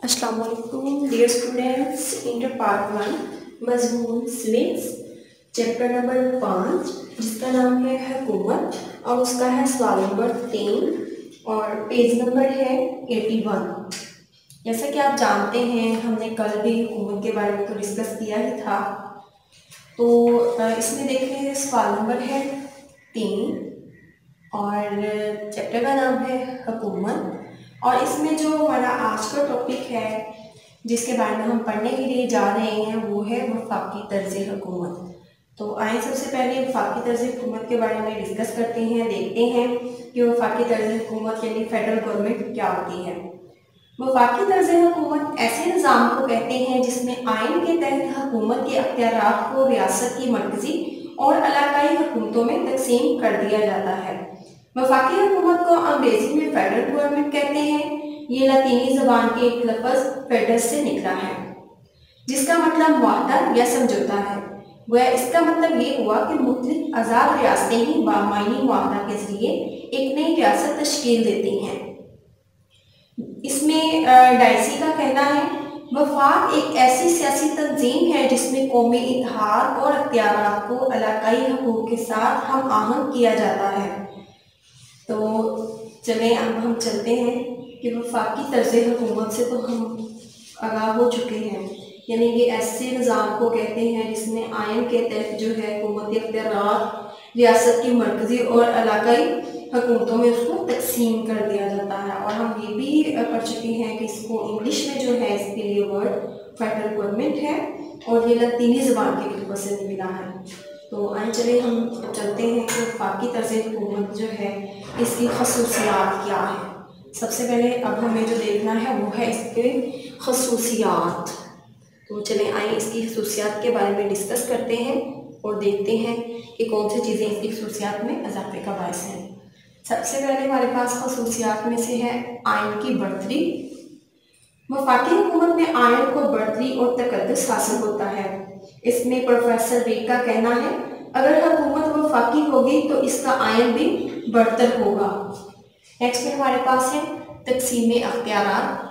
अस्सलाम वालेकुम dear students. Inter part 1 मजमून सिविक्स चैप्टर नंबर 5 जिसका नाम है हुकूमत और उसका है सवाल नंबर 3 और पेज नंबर है 81। जैसा कि आप जानते हैं हमने कल भी हुकूमत के बारे में तो डिस्कस किया ही था। तो इसमें देखें सवाल नंबर है 3 और चैप्टर का नाम है हुकूमत। और इसमें जो हमारा आज का टॉपिक है जिसके बारे में हम पढ़ने के लिए जा रहे हैं वो है वफाकी तर्ज हुकूमत। तो आइए सबसे पहले वफाकी तर्ज हुकूमत के बारे में डिस्कस करते हैं, देखते हैं कि वफाकी तर्ज हुकूमत यानी फेडरल गवर्नमेंट क्या होती है। वफाकी तर्ज हुकूमत ऐसे निज़ाम को कहते हैं जिसमें आइन के तहत हुकूमत के अख्तियारात को रियासत की मरकजी और इलाकाई हुकूमतों में तकसीम कर दिया जाता है। वफाकी हुकूमत को अंग्रेजी में फेडरल गवर्नमेंट कहते हैं। ये लतीनी ज़बान के एक लफ्ज़ फेडरस से निकला है जिसका मतलब मुआहदा या समझौता है। वह इसका मतलब ये हुआ कि मुख्तलिफ आज़ाद रियासतें ही बामायनी मुआहदा के ज़रिए एक नई रियासत तश्कील देती हैं। इसमें डाइसी का कहना है वफाक एक ऐसी सियासी तंजीम है जिसमें कौमी इत्तेहाद और अख्तियारात को इलाकाई हुकूक के साथ हम आहंग किया जाता है। तो चलें अब हम चलते हैं कि वफाकी तर्ज हुकूमत से तो हम आगाह हो चुके हैं, यानी ये ऐसे निज़ाम को कहते हैं जिसमें आइन के तहत जो है हुकूमती अख्तियारात रियासत की मरकज़ी और इलाकाई हुकूमतों में उसको तकसीम कर दिया जाता है। और हम ये भी पढ़ चुके हैं कि इसको इंग्लिश में जो है इसके लिए वर्ड फेडरल गवर्नमेंट है और ये लतीनी ज़बान के लफ्ज़ से मिला है। तो आइए चले हम चलते हैं कि वफाकी तर्ज हुकूमत जो है इसकी खसूसियात क्या है। सबसे पहले अब हमें जो देखना है वो है इसके खसूसियात। तो चलें आइए इसकी खसूसियात के बारे में डिस्कस करते हैं और देखते हैं कि कौन सी चीज़ें इसकी खसूसियात में इजाफे का बायस हैं। सबसे पहले हमारे पास खसूसियात में से है आइन की बढ़तरी। वफाकी हुकूमत में आइन को बढ़तरी और तकद्दुस हासिल होता है। इसमें प्रोफेसर रीड का कहना है अगर हुकूमत वफाकी होगी तो इसका आइन भी बढ़तर होगा। नेक्स्ट में हमारे पास है तकसीम अख्तियारात।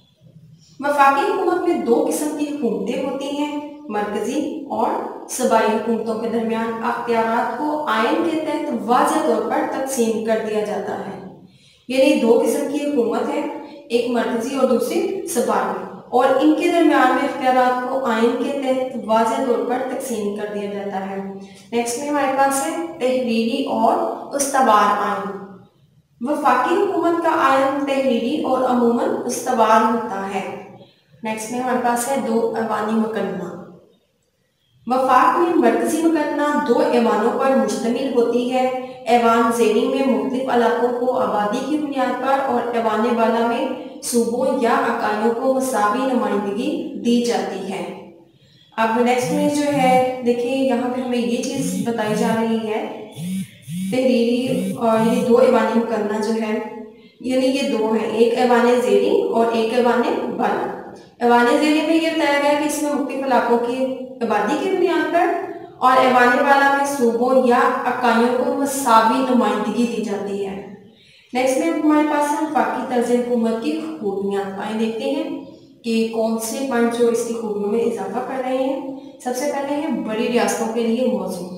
वफाकी हुकूमत में दो किस्म की हुकूमतें होती हैं, मरकजी और सूबाई हुकूमतों के दरमियान अख्तियारात को आइन के तहत वाज़ेह तौर पर तकसीम कर दिया जाता है। यानी दो किस्म की हुकूमत है, एक मरकजी और दूसरी सूबाई, और इनके दरमियान में अख्तियारात को आइन के तहत वाज़ेह तौर पर तकसीम कर दिया जाता है। नेक्स्ट में हमारे पास है तहरीरी और उस्तवार आइन। वफाकी हुकूमत का आइन तहरीरी और अमूमन उस्तवार होता है। नेक्स्ट में हमारे पास है दो ऐवानी मुकन्ना। वफाक में मरकजी मुकन्ना दो ऐवानों पर मुश्तमिल होती है। ऐवान ज़ेरी में मुख्तलिफ इलाकों को आबादी की बुनियाद पर और ऐवान बाला में सूबों या इकाइयों को मसावी नुमाइंदगी दी जाती है। अब नेक्स्ट में जो है देखिए यहाँ पे हमें ये चीज़ बताई जा रही है तहरीरी और ये दो ऐवान मुकन्ना जो है यानी ये दो हैं, एक ऐवान ज़ेरी और एक ऐवान बाला। ऐवान ज़ेरी में ये बताया गया कि इसमें मुख्तलिफ इलाकों की आबादी की बुनियाद पर और ऐवान बाला में सूबों या इकाइयों को मसावी नुमाइंदगी दी जाती है। नेक्स्ट में हमारे पास है वफाकी तर्ज हुकूमत की खूबियाँ। आइए देखते हैं कि कौन से पॉइंट जो इसकी खूबियों में इजाफा कर रहे हैं। सबसे पहले है बड़ी रियासतों के लिए मौजू।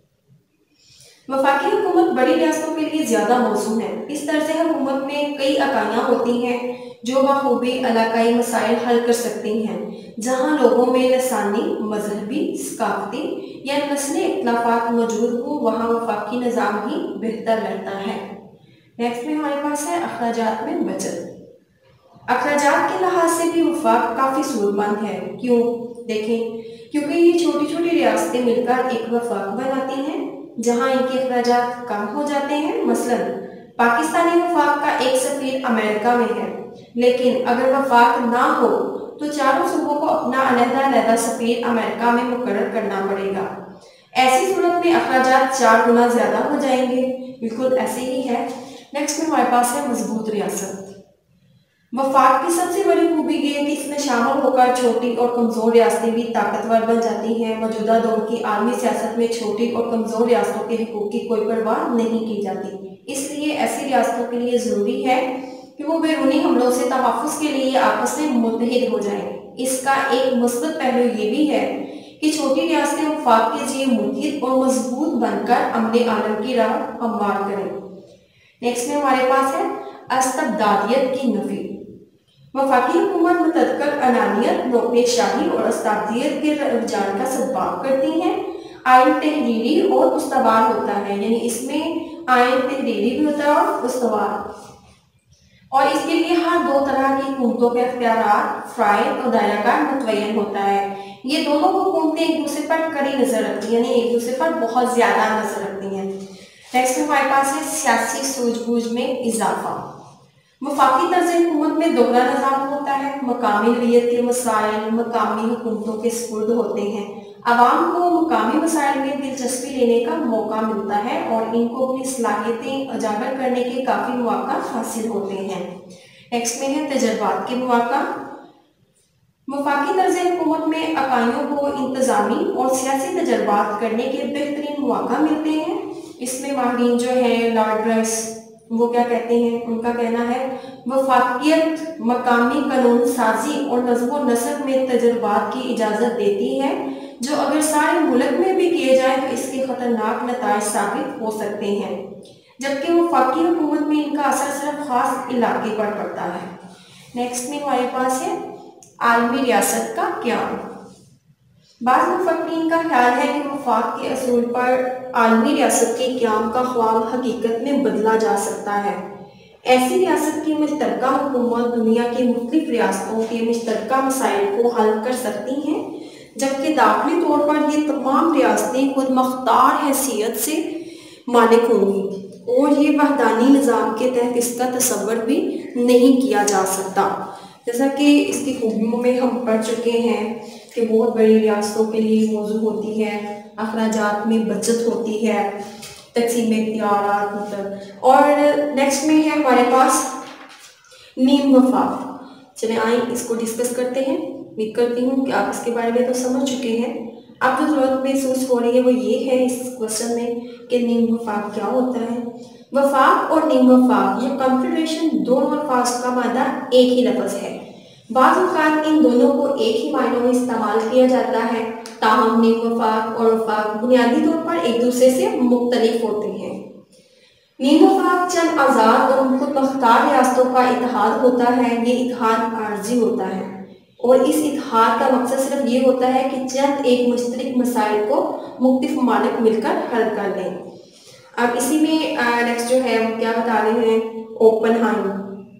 वफाकी हुकूमत बड़ी रियासतों के लिए ज़्यादा मौजू है। इस तर्ज हुकूमत में कई इकाइयाँ होती हैं जो बखूबी इलाकाई मसाइल हल कर सकती हैं। जहाँ लोगों में लसानी, मजहबी, सकाफती या नस्ली इख्तिलाफात मौजूद हो वहाँ वफाकी निज़ाम ही बेहतर रहता है। नेक्स्ट में हमारे पास है अखराजात में बचत। अखराजात के लिहाज से भी वफाक काफ़ी सूरतमंद है। क्यों? देखें, क्योंकि ये छोटी छोटी रियासतें मिलकर एक वफाक बनाती हैं जहाँ इनके अखराजात कम हो जाते हैं। मसलन पाकिस्तानी वफाक का एक सफ़ीर अमेरिका में है, लेकिन अगर वफाक ना हो तो चारों सूबों को अपना अलग-अलग सफ़ीर अमेरिका में मुकर्रर करना पड़ेगा। ऐसी सूरत में अखराजात 4 गुना ज़्यादा हो जाएंगे। बिल्कुल ऐसे ही है। नेक्स्ट में हमारे पास है मजबूत रियासत। वफाक की सबसे बड़ी खूबी ये है कि इसमें शामिल होकर छोटी और कमज़ोर रियासतें भी ताकतवर बन जाती हैं। मौजूदा दौर की आलमी सियासत में छोटी और कमज़ोर रियासतों के हुकूक की कोई परवाह नहीं की जाती। इसलिए ऐसी रियासतों के लिए ज़रूरी है कि वो बैरूनी हमलों से तहफ़्फ़ुज़ के लिए आपस में मुत्तहिद हो जाएं। इसका एक मुस्बत पहलू ये भी है कि छोटी रियासतें वफाक के लिए मुत्तहिद और मजबूत बनकर अमन आलम की राह हमवार करें। नेक्स्ट में हमारे पास है अस्तबदादियत की नफी। वफाकी हुकूमत मुतअद्दिल अनानियत, नौकरशाही और अस्तबदादियत के रुझान का सद्भाव करती हैं। आइन तहरीरी और उस्तवार होता है, यानी इसमें आइन तहरीरी भी होता है और उस्तवार, और इसके लिए हर दो तरह की हुकूमतों के अख्तियारात, फ़राइज़ और दायराकार मुतय्यन होता है। ये दोनों हुकूमतें एक दूसरे पर कड़ी नज़र रखती हैं, यानी एक दूसरे पर बहुत ज़्यादा नज़र रखती हैं। नेक्स्ट हमारे पास है सियासी सूझबूझ में इजाफा। वफाकी तर्ज़ हुकूमत में दोहरा निज़ाम होता है। मकामी हुर्रियत के मसाइल मकामी हुकूमतों के सुपुर्द होते हैं। आवाम को मकामी मसाइल में दिलचस्पी लेने का मौका मिलता है और इनको अपनी सलाहियतें उजागर करने के काफ़ी मौका हासिल होते हैं। नेक्स्ट में है तजर्बात के मौका। वफाकी तर्ज़ हुकूमत में अकाइयों को इंतज़ामी और सियासी तजर्बात करने के बेहतरीन मौका मिलते हैं। इसमें माहिरीन जो हैं, लॉर्ड ब्राइस, वो क्या कहते हैं, उनका कहना है वफाकियत मकामी कानून साजी और नज़्म व नस्क में तजर्बात की इजाज़त देती है, जो अगर सारे मुल्क में भी किए जाए तो इसके ख़तरनाक नताइज साबित हो सकते हैं, जबकि वफाकी हुकूमत में इनका असर सिर्फ ख़ास इलाके पर पड़ता है। नेक्स्ट में हमारे पास है आलमी रियासत का क़याम। बाज़ मुफ़क्किरीन का ख्याल है कि वफाक के असूल पर आलमी रियासत के क़याम का ख्वाब हकीकत में बदला जा सकता है। ऐसी रियासत की मुश्तरका हुकूमत दुनिया की मुख्तलिफ रियासतों के मुश्तरका मसाइल को हल कर सकती हैं, जबकि दाखिली तौर पर ये तमाम रियासतें खुद मुख्तार हैसियत से मालिक होंगी और ये वहदानी निज़ाम के तहत इसका तसव्वुर भी नहीं किया जा सकता। जैसा कि इसकी खूबियों में हम पढ़ चुके हैं कि बहुत बड़ी रियासतों के लिए मौजू होती है, अखराजात में बचत होती है, तकसीम इख्तियारात मतलब। और नेक्स्ट में है हमारे पास नीम वफाक। चले आए इसको डिस्कस करते हैं। उम्मीद करती हूँ कि आप इसके बारे में तो समझ चुके हैं। अब जो ज़रूरत महसूस हो रही है वो ये है इस क्वेश्चन में कि नीम वफाक क्या होता है। वफाक और नीम वफाक, ये कॉन्फेडरेशन दोनों अल्फाज का मादा एक ही लफ्ज़ है। बाज़ औक़ात इन दोनों को एक ही मायनों में इस्तेमाल किया जाता है, ताहम नीम वफाक और वफाक बुनियादी तौर पर एक दूसरे से मुख्तलिफ होते हैं। नीम वफाक चंद आज़ाद और खुद मुख्तार रियासतों का इत्तेहाद होता है। ये इत्तेहाद आर्जी होता है और इस इत्तेहाद का मकसद सिर्फ ये होता है कि चंद एक मुश्तरक मसाइल को मुख्तलिफ ममालिक मिलकर हल कर लें। अब इसी में नेक्स्ट जो है वो क्या बता रहे हैं, ओपनहाइमर,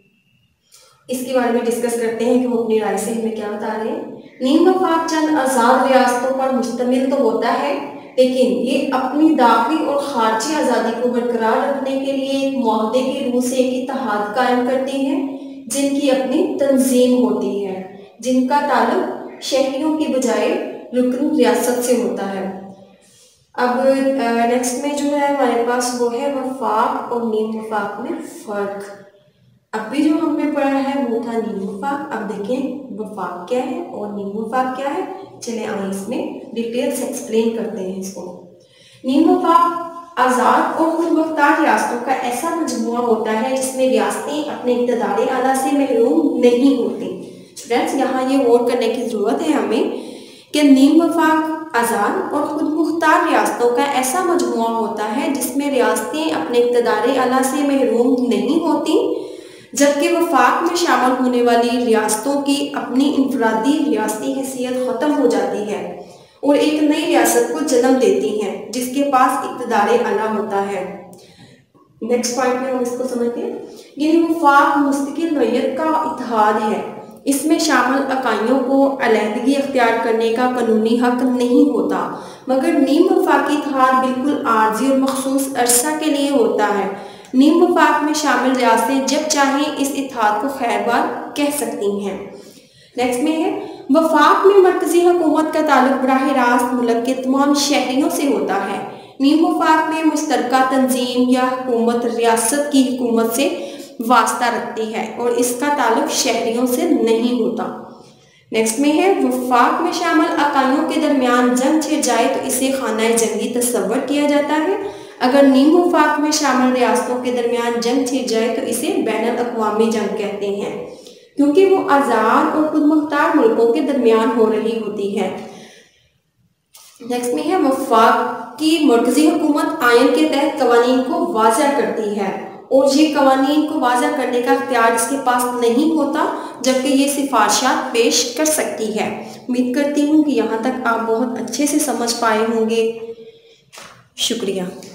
इसके बारे में डिस्कस करते हैं कि वो अपनी राय से हमें क्या बता रहे हैं। नीम वफाक चंद आज़ाद रियासतों पर मुश्तमिल तो होता है, लेकिन ये अपनी दाखिली और खारजी आज़ादी को बरकरार रखने के लिए एक मुआहदे के रूह से एक इत्तेहाद कायम करती हैं, जिनकी अपनी तंजीम होती है, जिनका ताल्लुक शहरियों की बजाय रुकन रियासत से होता है। अब नेक्स्ट में जो है हमारे पास वो है वफाक और नीम वफाक में फ़र्क। अभी जो हमने पढ़ा है वो था नीम वफाक। अब देखें वफाक क्या है और नीम वफाक क्या है। चले आए इसमें डिटेल्स एक्सप्लेन करते हैं इसको। नीम वफाक आज़ाद और खुद मुख्तार रियासतों का ऐसा मजमुआ होता है जिसमें रियासतें अपने इक़्तिदार आला से महरूम नहीं होती। स्टूडेंट्स, यहाँ ये गौर करने की ज़रूरत है हमें कि नीम वफाक आज़ाद और खुद मुख्तार रियासतों का ऐसा मजमुआ होता है जिसमें रियासतें अपने इक़्तिदार आला से महरूम नहीं होती, जबकि वफाक में शामिल होने वाली रियासतों की अपनी इनफरादी रियासती हैसियत ख़त्म हो जाती है और एक नई रियासत को जन्म देती हैं जिसके पास इक़्तिदार आला होता है। नेक्स्ट पॉइंट में हम इसको समझते हैं। यानी वफाक मुस्तकिल नौइयत का इत्तेहाद है। इसमें शामिल अकाइयों को अलहदगी अख्तियार करने का कानूनी हक नहीं होता, मगर नीम वफाकी इत्तेहाद बिल्कुल आर्जी और मखसूस अरसा के लिए होता है। नीम वफाक में शामिल रियासतें जब चाहें इस इत्तेहाद को खैरबाद कह सकती हैं। नेक्स्ट में है वफाक में मरकजी हुकूमत का ताल्लुक बराह रास्त मुल्क के तमाम शहरियों से होता है। नीम वफाक में मुश्तरका तंजीम या हुकूमत रियासत की हुकूमत से वास्ता रखती है और इसका ताल्लुक शहरियों से नहीं होता। नेक्स्ट में है वफाक में शामिल अकाइयों के दरमियान जंग छिड़ जाए तो इसे खाना जंगी तस्वर किया जाता है। अगर नीम वफाक में शामिल रियासतों के दरमियान जंग छिड़ जाए तो इसे बैनुल अक़वामी जंग कहते हैं, क्योंकि वो आज़ाद और खुद मुख्तार मुल्कों के दरमियान हो रही होती है। नेक्स्ट में है वफाक की मरकजी हुकूमत आयन के तहत कवानीन को वाज़ा करती है और ये कवानीन को वाज़ा करने का इख्तियार इसके पास नहीं होता, जबकि ये सिफारिशात पेश कर सकती है। उम्मीद करती हूँ कि यहाँ तक आप बहुत अच्छे से समझ पाए होंगे। शुक्रिया।